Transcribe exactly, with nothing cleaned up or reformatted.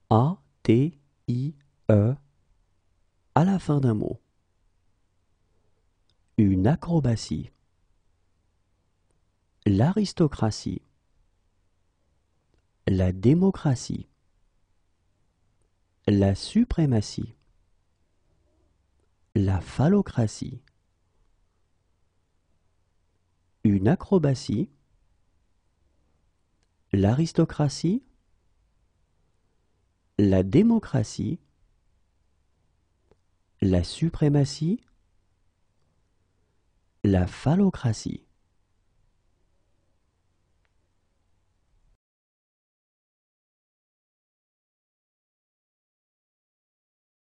A T I E à la fin d'un mot. Une acrobatie. L'aristocratie. La démocratie. La suprématie. La phallocratie. Une acrobatie. L'aristocratie. La démocratie. La suprématie. La phallocratie.